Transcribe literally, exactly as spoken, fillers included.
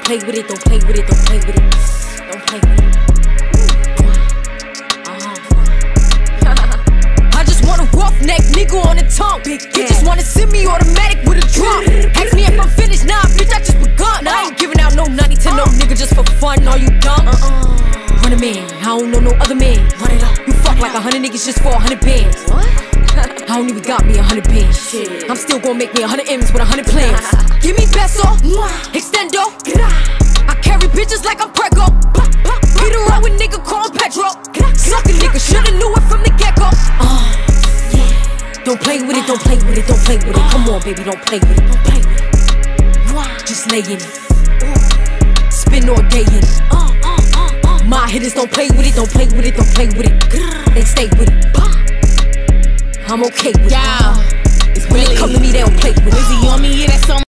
play with it, don't play with it, don't play with it. Don't play with it. Uh-huh. I just want a roughneck nigga on the tongue. You just wanna send me automatic with a drum. Ask me if I'm finished, nah, bitch, I just begun. I ain't giving out no ninety to no nigga just for fun. Are you dumb? Uh-uh. Run a man, I don't know no other man. Run it up. You fuck like a hundred niggas just for a hundred bands. What? I don't even got me a hundred bands. Shit. I'm still gonna make me a hundred M's with a hundred plans. Give me peso, extendo. I carry bitches like I'm Prego. Hit her out with nigga called Pedro. Suck a nigga, shoulda knew it from the get-go. Uh, yeah. Don't play with it, don't play with it, don't play with it. Come on, baby, don't play with it. Don't play with it. Just lay in it. Spin all day in it. My hitters don't play with it, don't play with it, don't play with it. They stay with it. I'm okay with it. Yeah. When they come to me, they don't play with it. Wizzy on me, yeah, that's on